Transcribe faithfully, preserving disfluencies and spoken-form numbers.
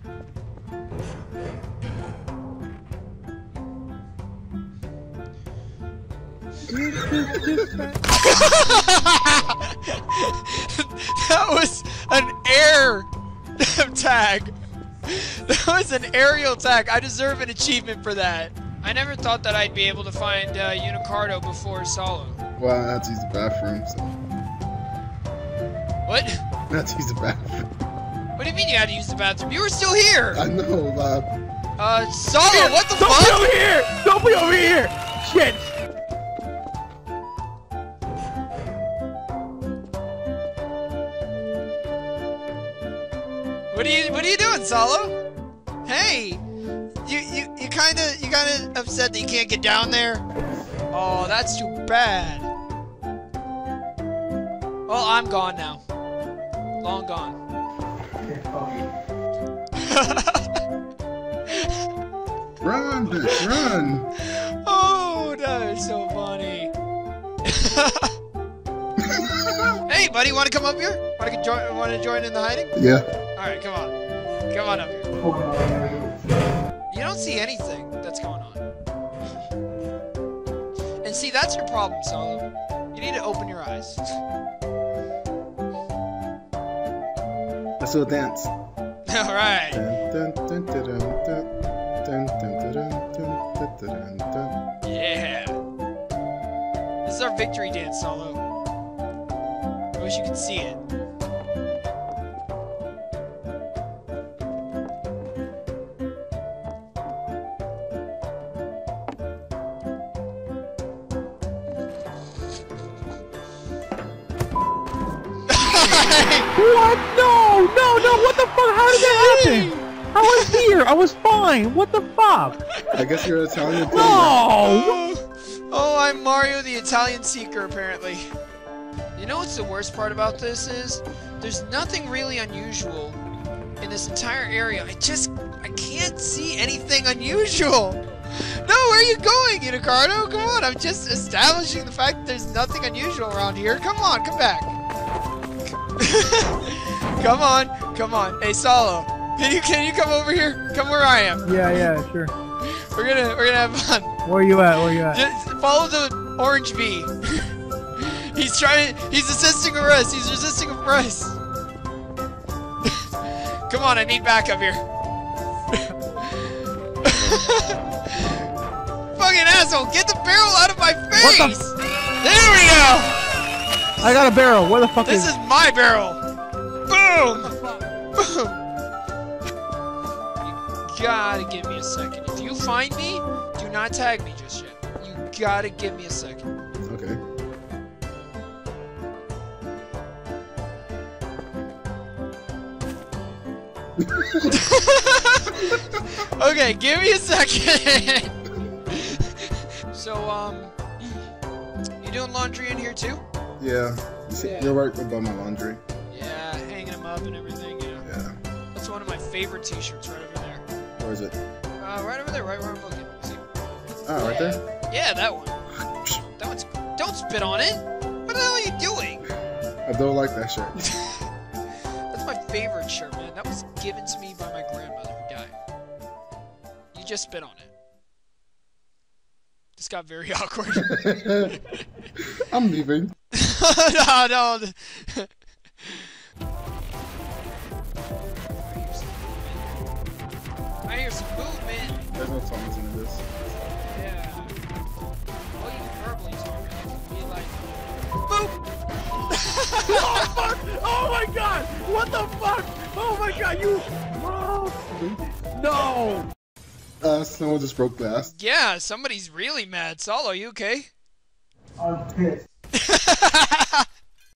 That was an air tag. That was an aerial tag. I deserve an achievement for that. I never thought that I'd be able to find uh, Unicardo before Solo. Well, I had to use the bathroom, so... What? I had to use the bathroom. What do you mean you had to use the bathroom? You were still here! I know, Bob. Uh, Solo, what the Don't fuck? Don't be over here! Don't be over here! Shit! What are you What are you doing, Solo? Hey, you you you kind of you kind of upset that you can't get down there. Oh, that's too bad. Well, I'm gone now. Long gone. Run, bitch, run! Oh, that is so funny. Hey, buddy, want to come up here? Want to join? Want to join in the hiding? Yeah. All right, come on, come on up here. You don't see anything that's going on. And see, that's your problem, Solo. You need to open your eyes. I saw a dance. All right. Dun, dun, dun, dun, dun, dun, dun, dun, dun, dun, dun. Yeah. This is our victory dance, Solo. I wish you could see it. What? No! No! No! What the fuck? How did that happen? I was here. I was fine. What the fuck? I guess you're Italian too. No! Oh, oh, I'm Mario the Italian Seeker, apparently. You know what's the worst part about this is? There's nothing really unusual in this entire area. I just, I can't see anything unusual. No, where are you going, Unicardo? Come on, I'm just establishing the fact that there's nothing unusual around here. Come on, come back. Come on, come on. Hey, Solo, can you can you come over here? Come where I am. Yeah, yeah, sure. We're gonna we're gonna have fun. Where you at? Where you at? Just follow the orange bee. He's trying. He's resisting arrest. He's resisting arrest. Come on, I need backup here. Fucking asshole! Get the barrel out of my face! What the? There we go. I got a barrel. Where the fuck This is? is my barrel. Boom! Boom! You gotta give me a second. If you find me, do not tag me just yet. You gotta give me a second. Okay. Okay, give me a second. So, um, you doing laundry in here too? Yeah. You see, Yeah. You're right about my laundry. Yeah, hanging them up and everything. Yeah. Yeah. That's one of my favorite T-shirts right over there. Where is it? Uh, right over there, right where I'm looking. See? Ah, right there? Yeah, that one. That one's. Don't spit on it. What the hell are you doing? I don't like that shirt. That's my favorite shirt, man. That was given to me by my grandmother who died. You just spit on it. This got very awkward. I'm leaving. No, no. I hear some movement. There's no Thomas in this. Yeah. Well, you can verbally talk. You can be like, boop. Oh, fuck! Oh my god! What the fuck? Oh my god! You. Oh. No! Uh, someone just broke glass. Yeah, somebody's really mad. Solo, you okay? I'm pissed.